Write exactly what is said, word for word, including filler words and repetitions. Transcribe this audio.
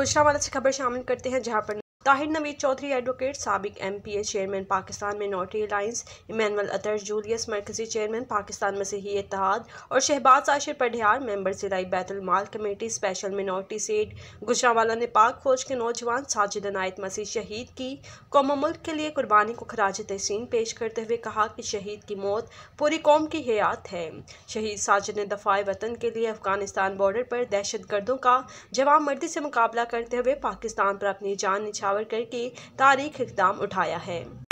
गुजरांवाला से खबर शामिल करते हैं, जहां पर ताहिर नवीद चौधरी एडवोकेट, साबिक M P A chairman Pakistan minority alliance, Emmanuel Atar Julius मरकजी चेयरमैन पाकिस्तान मसीही इत्तेहाद और शहबाज आशिर पढ़ियार मेंबर ज़िला बैतुल माल committee special minority seat Gujranwala ने पाक फौज के नौजवान साजिद इनायत मसीह शहीद की कौम मुल्क के लिए कुर्बानी को खराज तहसीन पेश करते हुए कहा कि शहीद की मौत पूरी कौम की हयात है। शहीद साजिद ने दफाए वतन के लिए अफगानिस्तान बॉर्डर पर दहशत गर्दों का जवाब मर्दी से मुकाबला करते हुए पाकिस्तान पर अपनी जान निछावर करके तारीख इक़दाम उठाया है।